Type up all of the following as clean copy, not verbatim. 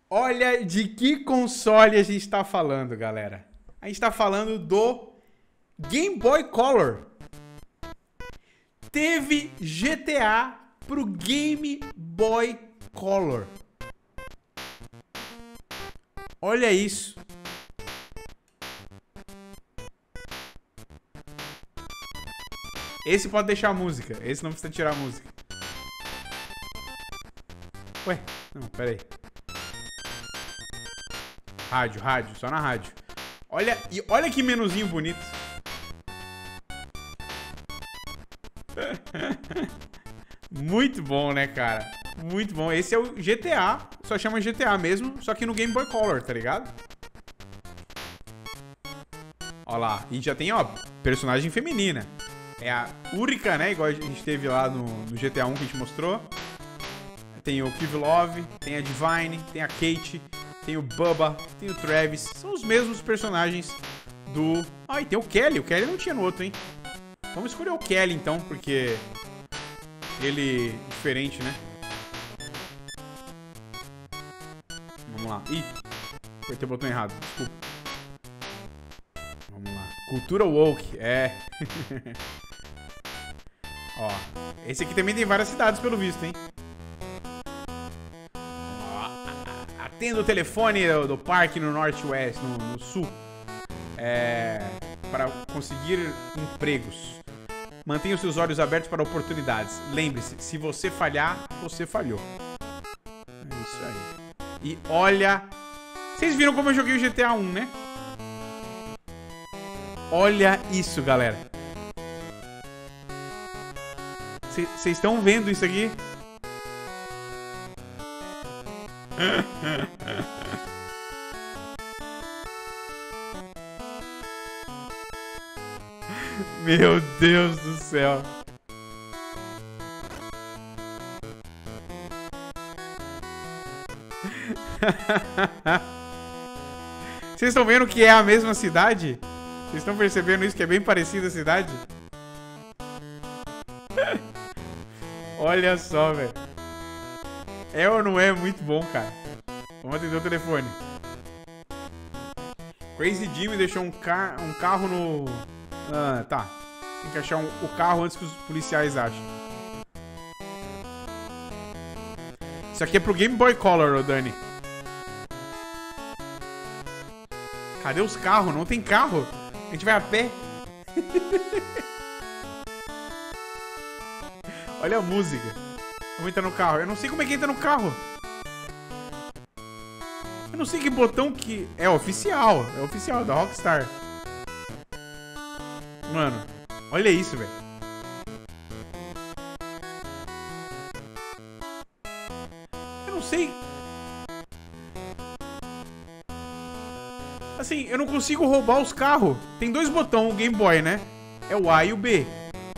Olha de que console a gente tá falando, galera. A gente tá falando do Game Boy Color. Teve GTA pro Game Boy Color. Olha isso. Esse pode deixar a música. Esse não precisa tirar a música. Ué, não, peraí. Rádio, só na rádio. Olha, e olha que menuzinho bonito. Muito bom, né, cara? Muito bom. Esse é o GTA, só chama GTA mesmo, só que no Game Boy Color, tá ligado? Ó lá, e já tem, ó, personagem feminina. É a Urika, né, igual a gente teve lá no GTA 1 que a gente mostrou. Tem o Kivlov, tem a Divine, tem a Kate, tem o Bubba, tem o Travis. São os mesmos personagens do... Ah, e tem o Kelly. O Kelly não tinha no outro, hein? Vamos escolher o Kelly, então, porque... ele é diferente, né? Vamos lá. Ih, apertei o botão errado, desculpa. Vamos lá. Cultura woke, é. Ó, esse aqui também tem várias cidades, pelo visto, hein? Atenda o telefone do parque no Norte-Oeste, no Sul. Para conseguir empregos. Mantenha os seus olhos abertos para oportunidades. Lembre-se, se você falhar, você falhou. É isso aí. E olha... Vocês viram como eu joguei o GTA 1, né? Olha isso, galera. Vocês estão vendo isso aqui? Meu Deus do céu. Vocês estão vendo que é a mesma cidade? Vocês estão percebendo isso, que é bem parecida a cidade? Olha só, velho. É ou não é muito bom, cara? Vamos atender o telefone. Crazy Jimmy deixou um carro no... Ah, tá. Tem que achar o carro antes que os policiais achem. Isso aqui é pro Game Boy Color, ô Dani. Cadê os carros? Não tem carro. A gente vai a pé. Olha a música. Vamos entrar no carro. Eu não sei como é que entra no carro. Eu não sei que botão que... É oficial. É oficial, da Rockstar. Mano, olha isso, velho. Eu não sei. Assim, eu não consigo roubar os carros. Tem dois botões, o Game Boy, né? É o A e o B.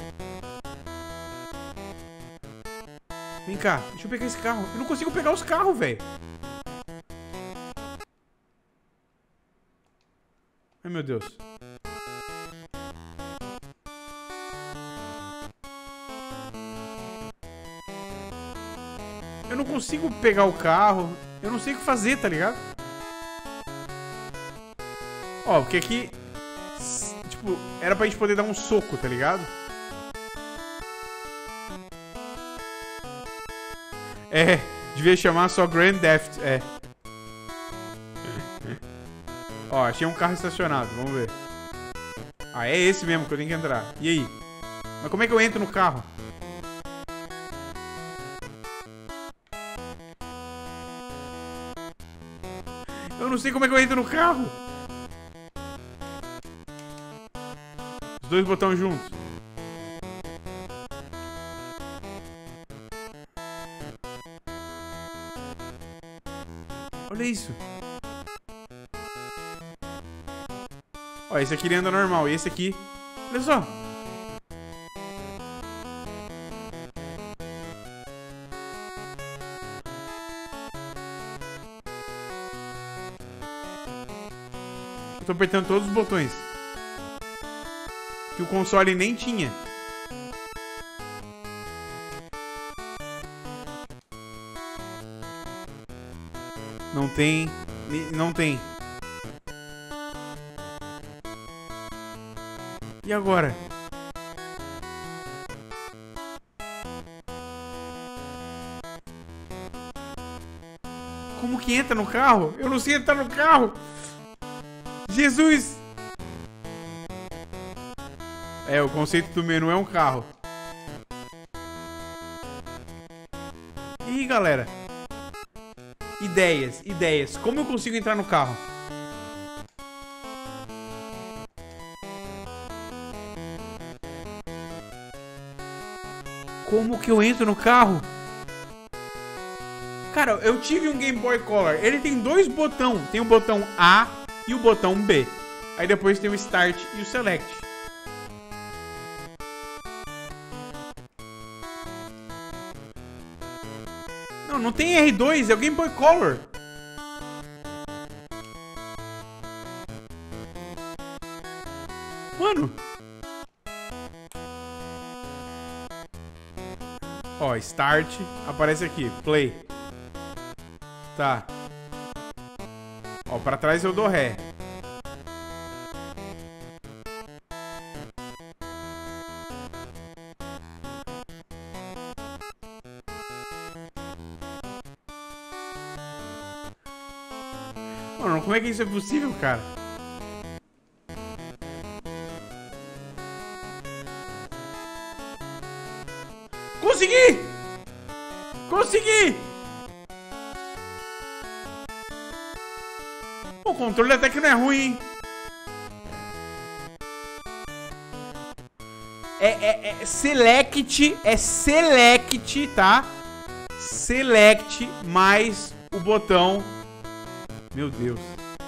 Vem cá, deixa eu pegar esse carro. Eu não consigo pegar os carros, velho. Ai, meu Deus. Eu não consigo pegar o carro. Eu não sei o que fazer, tá ligado? Ó, porque aqui... Tipo, era pra gente poder dar um soco, tá ligado? É, devia chamar só Grand Theft, é. Ó, achei um carro estacionado, vamos ver. Ah, é esse mesmo que eu tenho que entrar. E aí? Mas como é que eu entro no carro? Eu não sei como é que eu entro no carro. Os dois botões juntos. Olha isso. Ó, esse aqui ele anda normal. E esse aqui... Olha só. Eu tô apertando todos os botões. Que o console nem tinha. Não tem. Não tem. E agora? Como que entra no carro? Eu não sei entrar no carro. Jesus! É, o conceito do menu é um carro. Ih, galera. Ideias, ideias. Como eu consigo entrar no carro? Como que eu entro no carro? Cara, eu tive um Game Boy Color. Ele tem dois botões. Tem o botão A e o botão B. Aí depois tem o Start e o Select. Não, não tem R2. É o Game Boy Color. Mano. Ó, Start. Aparece aqui. Play. Tá. Ó, pra trás eu dou ré. Mano, como é que isso é possível, cara? Consegui! Consegui! O controle até que não é ruim, hein? Select, Select, tá? Select mais o botão. Meu Deus.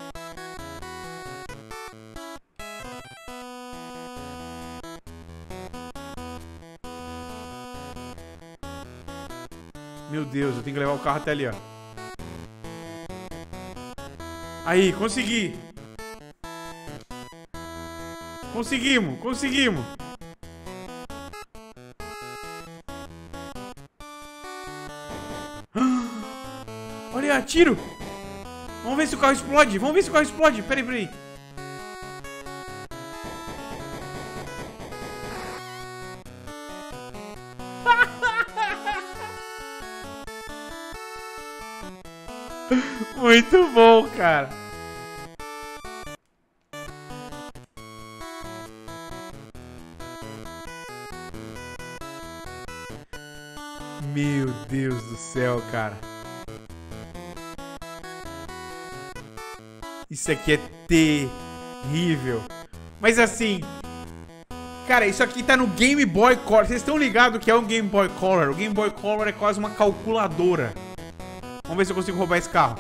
Meu Deus, eu tenho que levar o carro até ali, ó. Aí, consegui. Conseguimos, conseguimos. Olha, tiro. Vamos ver se o carro explode. Vamos ver se o carro explode. Peraí, peraí. Muito bom, cara. Meu Deus do céu, cara. Isso aqui é terrível. Mas assim... Cara, isso aqui tá no Game Boy Color. Vocês estão ligados que é um Game Boy Color? O Game Boy Color é quase uma calculadora. Vamos ver se eu consigo roubar esse carro.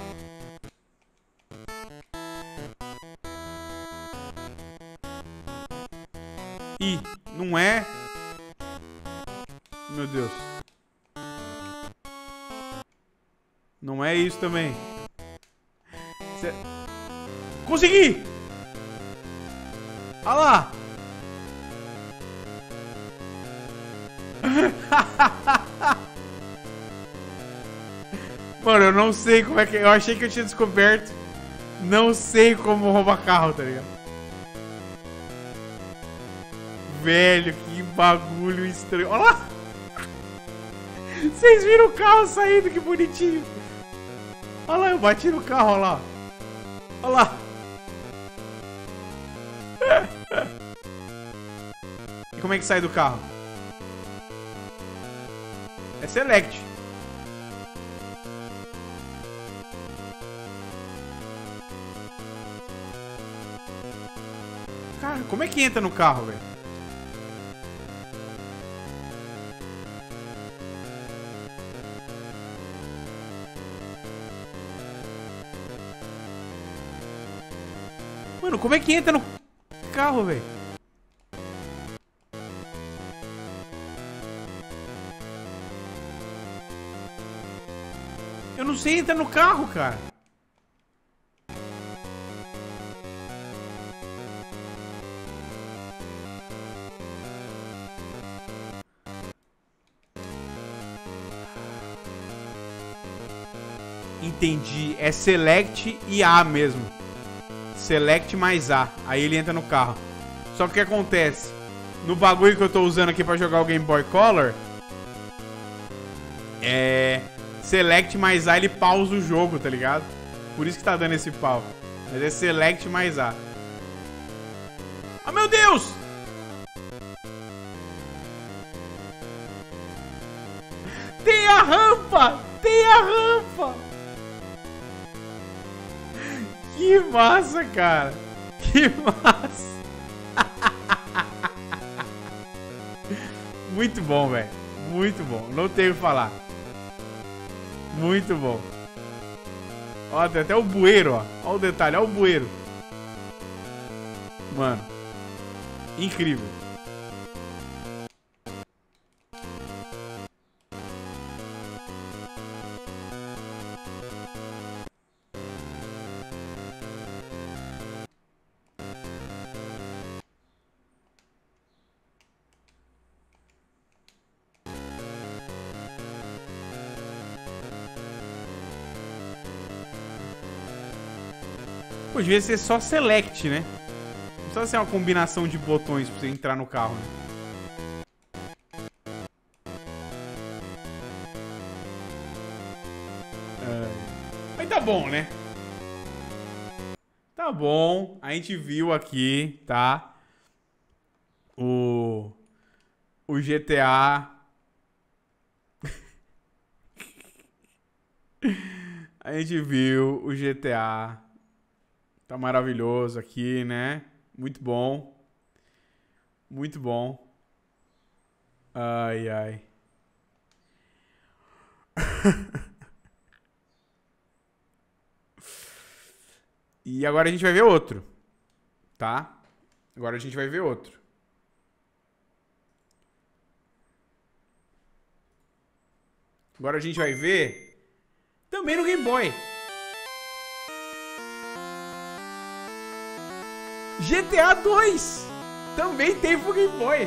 Ih, não é? Meu Deus. Não é isso também. Consegui! Olha lá! Mano, eu não sei como é que... Eu achei que eu tinha descoberto. Não sei como roubar carro, tá ligado? Velho, que bagulho estranho. Olha lá! Vocês viram o carro saindo, que bonitinho. Olha lá, eu bati no carro, olha lá. Olha lá. E como é que sai do carro? É Select. Cara, como é que entra no carro, velho? Mano, como é que entra no carro, velho? Eu não sei entrar no carro, cara. entendi. É Select e A mesmo. Select mais A. Aí ele entra no carro. Só que o que acontece? No bagulho que eu tô usando aqui pra jogar o Game Boy Color, Select mais A, ele pausa o jogo, tá ligado? Por isso que tá dando esse pau. Mas é Select mais A. Ah, meu Deus! Tem a rampa! Tem a rampa! Que massa, cara! Que massa! Muito bom, velho. Muito bom. Não tenho o que falar. Muito bom. Ó, tem até o bueiro, ó. Ó o detalhe, ó o bueiro. Mano. Incrível. Pô, devia ser só Select, né? Não precisa ser uma combinação de botões pra você entrar no carro, né? Mas tá bom, né? Tá bom. A gente viu aqui, tá? O GTA. A gente viu o GTA. Tá maravilhoso aqui, né? Muito bom. Muito bom. Ai, ai. E agora a gente vai ver outro. Tá? Agora a gente vai ver outro. Agora a gente vai ver também no Game Boy. GTA 2 também tem pro Game Boy.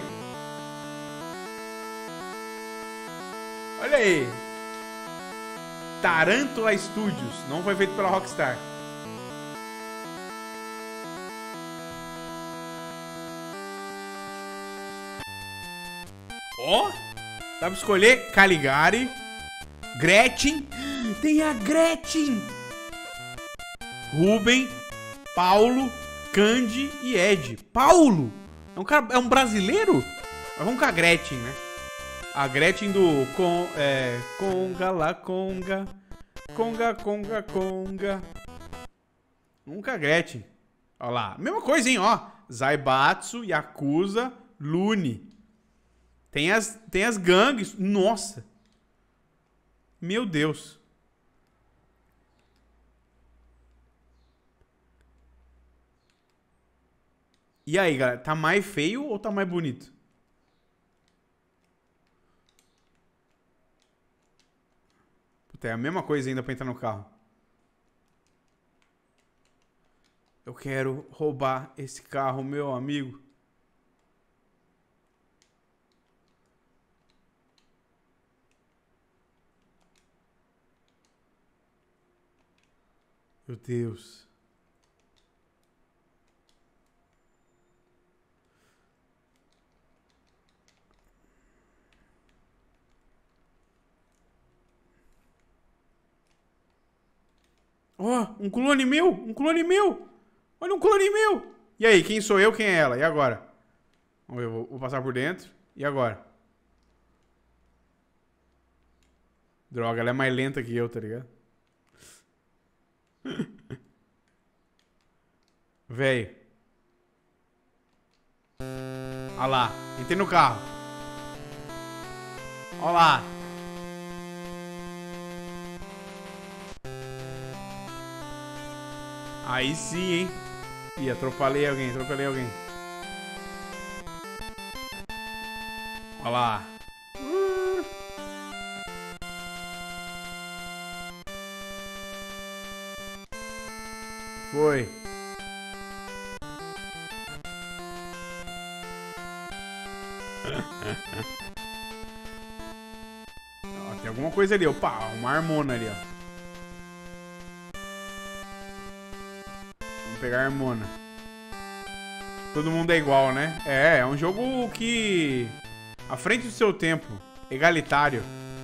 Olha aí. Tarantula Studios. Não foi feito pela Rockstar. Ó. Dá pra escolher Caligari. Gretchen. Tem a Gretchen. Ruben. Paulo. Candy e Ed. Paulo! É um brasileiro? Mas vamos com a Gretchen, né? A Gretchen do Conga la Conga. Conga, Conga, Conga. Vamos com a Gretchen. Olha lá. Mesma coisa, hein? Ó. Zaibatsu, Yakuza, Lune. Tem as gangues. Nossa. Meu Deus. E aí, galera? Tá mais feio ou tá mais bonito? Puta, é a mesma coisa ainda pra entrar no carro. Eu quero roubar esse carro, meu amigo. Meu Deus. Ó, um clone meu! Um clone meu! Olha um clone meu! E aí, quem sou eu, quem é ela? E agora? Eu vou passar por dentro. E agora? Droga, ela é mais lenta que eu, tá ligado? Véi. Olha lá, entrei no carro. Olha lá. Aí sim, hein? Ih, atropelei alguém. Olha lá. Foi. Ó, tem alguma coisa ali. Opa, uma harmona ali, ó. pegar a Harmona. Todo mundo é igual, né? É um jogo que... à frente do seu tempo. Egalitário.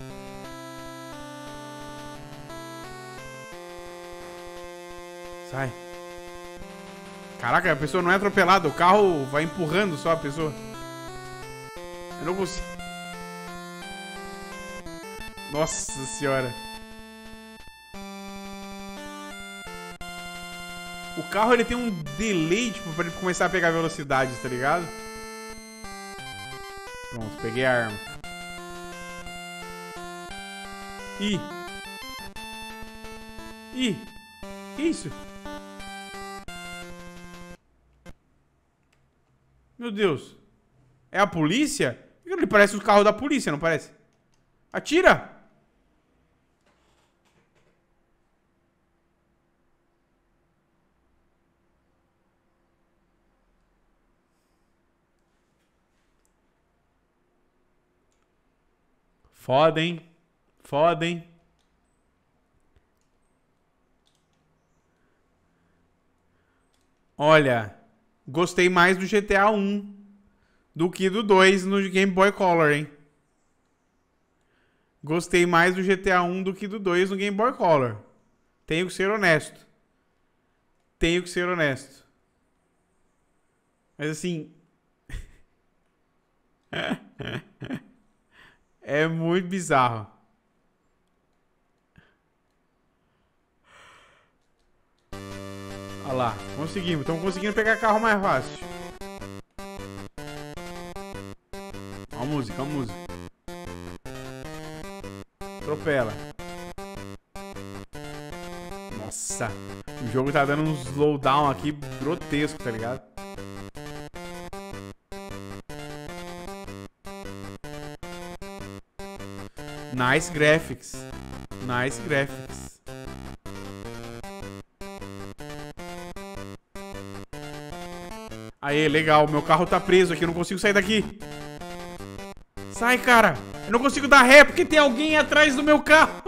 Sai. Caraca, a pessoa não é atropelada. O carro vai empurrando só a pessoa. Eu não consigo. Nossa senhora. O carro, ele tem um delay, tipo, pra ele começar a pegar velocidade, tá ligado? Pronto, peguei a arma. Ih. Ih. Que isso? Meu Deus. É a polícia? Ele parece o carro da polícia, não parece? Atira! Foda, hein? Foda, hein? Olha, gostei mais do GTA 1 do que do 2 no Game Boy Color, hein? Gostei mais do GTA 1 do que do 2 no Game Boy Color. Tenho que ser honesto. Tenho que ser honesto. Mas assim... é muito bizarro. Olha lá, conseguimos. Estamos conseguindo pegar carro mais fácil. Olha a música, olha a música. Atropela. Nossa, o jogo tá dando um slowdown aqui grotesco, tá ligado? Nice graphics. Nice graphics. Aê, legal. Meu carro tá preso aqui. Eu não consigo sair daqui. Sai, cara. Eu não consigo dar ré porque tem alguém atrás do meu carro.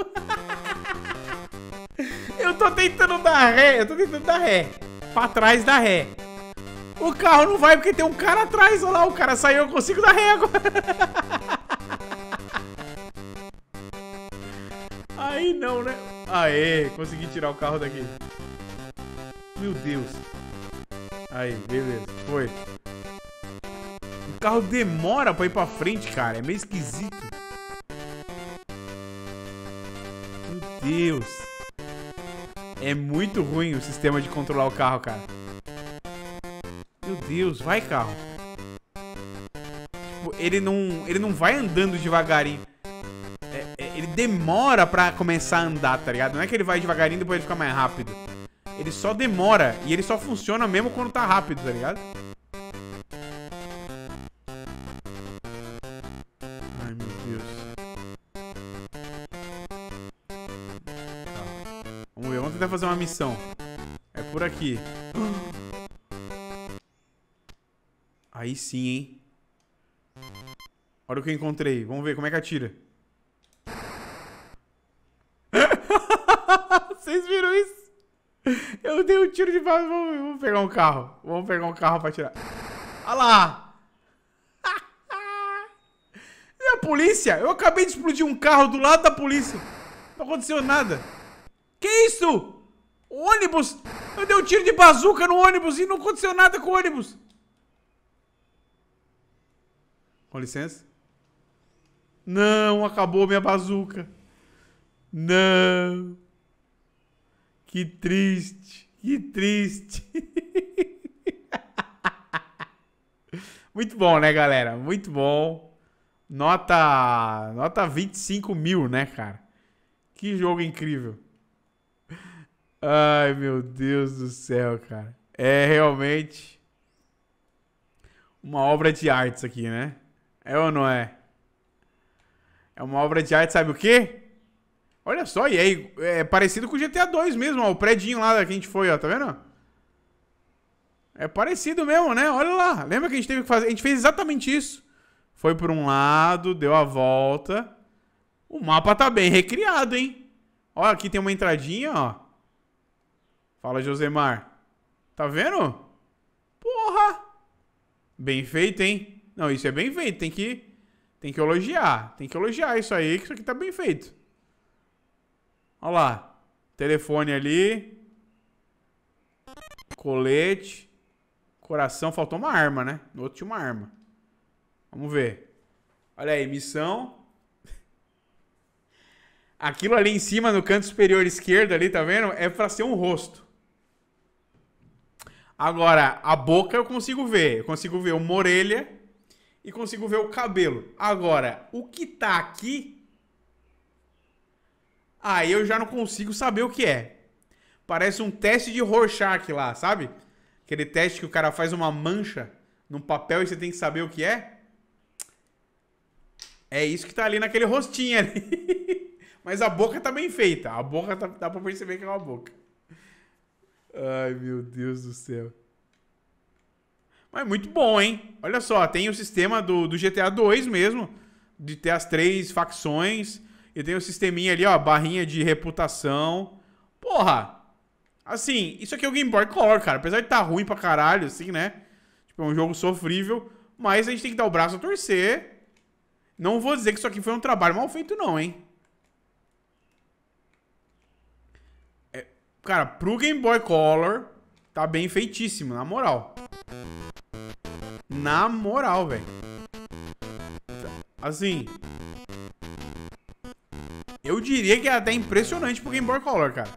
Eu tô tentando dar ré. Eu tô tentando dar ré. Pra trás da ré. O carro não vai porque tem um cara atrás. Olha lá, o cara saiu. Eu consigo dar ré agora. Aí não, né? Aê, consegui tirar o carro daqui. Meu Deus. Aí, beleza. Foi. O carro demora pra ir pra frente, cara. É meio esquisito. Meu Deus. É muito ruim o sistema de controlar o carro, cara. Meu Deus, vai, carro. Tipo, ele não vai andando devagarinho. Ele demora pra começar a andar, tá ligado? Não é que ele vai devagarinho e depois ele fica mais rápido. Ele só demora. E ele só funciona mesmo quando tá rápido, tá ligado? Ai, meu Deus. Tá. Vamos ver, vamos tentar fazer uma missão. É por aqui. Aí sim, hein? Olha o que eu encontrei. Vamos ver como é que atira. Vocês viram isso? Eu dei um tiro de bala. Vamos pegar um carro. Vamos pegar um carro pra atirar. Olha lá. É a polícia. Eu acabei de explodir um carro do lado da polícia. Não aconteceu nada. Que isso? O ônibus. Eu dei um tiro de bazuca no ônibus e não aconteceu nada com o ônibus. Com licença. Não, acabou minha bazuca. Não. Que triste. Que triste. Muito bom, né, galera? Muito bom. Nota 25 mil, né, cara? Que jogo incrível. Ai, meu Deus do céu, cara. É realmente uma obra de arte isso aqui, né? É ou não é? É uma obra de arte, sabe o quê? Olha só, e aí, é parecido com o GTA 2 mesmo, ó. O predinho lá que a gente foi, ó, tá vendo? É parecido mesmo, né? Olha lá. Lembra que a gente teve que fazer? A gente fez exatamente isso. Foi por um lado, deu a volta. O mapa tá bem recriado, hein? Olha, aqui tem uma entradinha, ó. Fala, Josemar. Tá vendo? Porra! Bem feito, hein? Não, isso é bem feito. Tem que elogiar. Tem que elogiar isso aí, que isso aqui tá bem feito. Olha lá. Telefone ali. Colete. Coração. Faltou uma arma, né? No outro tinha uma arma. Vamos ver. Olha aí, missão. Aquilo ali em cima, no canto superior esquerdo ali, tá vendo? É pra ser um rosto. Agora, a boca eu consigo ver. Eu consigo ver uma orelha e consigo ver o cabelo. Agora, o que tá aqui... aí eu já não consigo saber o que é. Parece um teste de Rorschach lá, sabe? Aquele teste que o cara faz uma mancha num papel e você tem que saber o que é. É isso que tá ali naquele rostinho ali. Mas a boca tá bem feita. A boca dá pra perceber que é uma boca. Ai, meu Deus do céu. Mas muito bom, hein? Olha só, tem o sistema do GTA 2 mesmo. De ter as 3 facções. E tem o sisteminha ali, ó. Barrinha de reputação. Porra! Assim, isso aqui é o Game Boy Color, cara. Apesar de tá ruim pra caralho, assim, né? Tipo, é um jogo sofrível. Mas a gente tem que dar o braço a torcer. Não vou dizer que isso aqui foi um trabalho mal feito, não, hein? Cara, pro Game Boy Color, tá bem feitíssimo, na moral. Na moral, velho. Assim... eu diria que é até impressionante pro Game Boy Color, cara.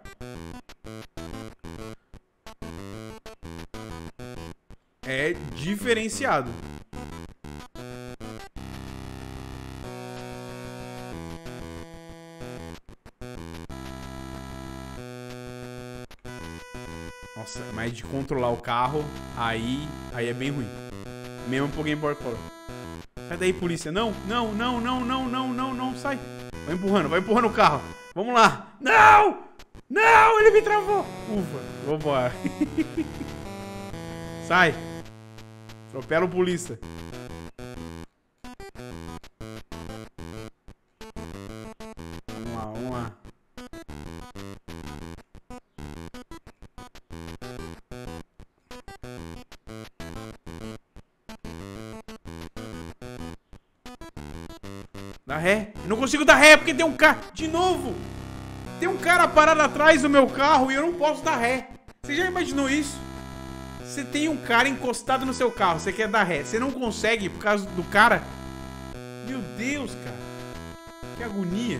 É diferenciado. Nossa, mas de controlar o carro, aí é bem ruim. Mesmo pro Game Boy Color. Sai daí, polícia. Não, não, não, não, não, não, não, não, sai. Vai empurrando o carro. Vamos lá. Não! Não, ele me travou. Ufa, vambora. Sai. Atropela o polícia. Vamos lá. Dá ré. Eu não consigo dar ré porque tem um cara... de novo! Tem um cara parado atrás do meu carro e eu não posso dar ré. Você já imaginou isso? Você tem um cara encostado no seu carro, você quer dar ré. Você não consegue por causa do cara. Meu Deus, cara. Que agonia.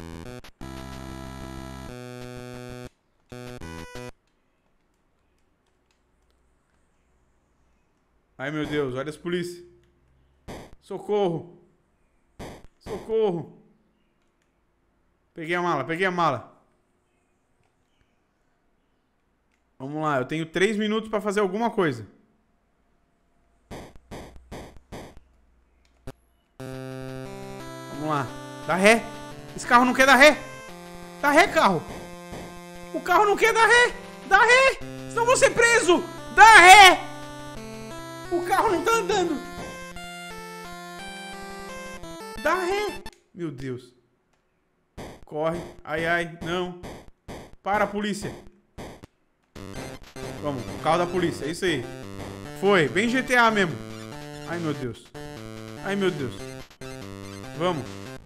Ai, meu Deus, olha as polícias. Socorro. Socorro. Peguei a mala. Vamos lá, eu tenho 3 minutos pra fazer alguma coisa. Vamos lá. Dá ré. Esse carro não quer dar ré. Dá ré, carro. O carro não quer dar ré. Dá ré. Senão eu vou ser preso. Dá ré. O carro não tá andando. Dá ré. Meu Deus. Corre. Ai, ai. Não. Para, polícia. Vamos. O carro da polícia. É isso aí. Foi. Bem GTA mesmo. Ai, meu Deus. Ai, meu Deus. Vamos.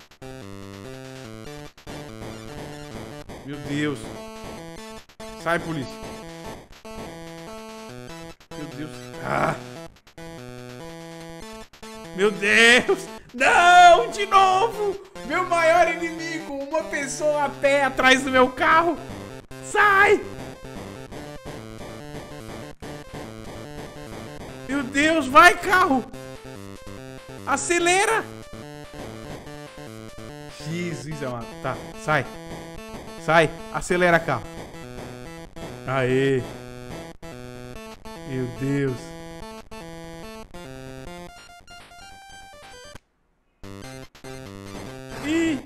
Meu Deus. Sai, polícia. Meu Deus. Ah. Meu Deus. Não, de novo. Meu maior inimigo. Uma pessoa a pé atrás do meu carro. Sai. Meu Deus, vai, carro. Acelera. Jesus, amado. Tá, sai. Sai, acelera, carro. Aê. Meu Deus. Ih.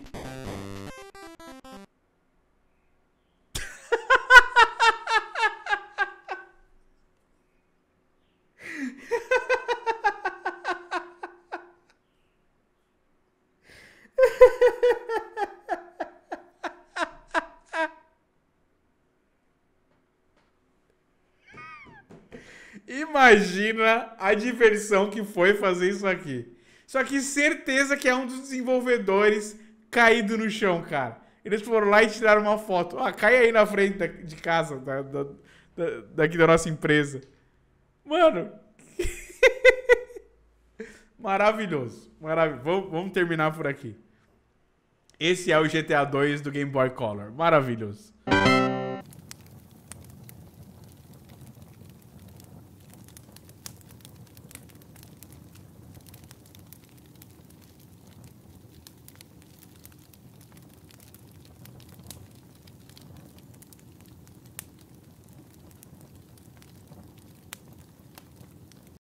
Imagina a diversão que foi fazer isso aqui. Só que certeza que é um dos desenvolvedores caído no chão, cara. Eles foram lá e tiraram uma foto. Ah, cai aí na frente de casa, daqui da nossa empresa. Mano. Maravilhoso. Maravilhoso. Vamos terminar por aqui. Esse é o GTA 2 do Game Boy Color. Maravilhoso.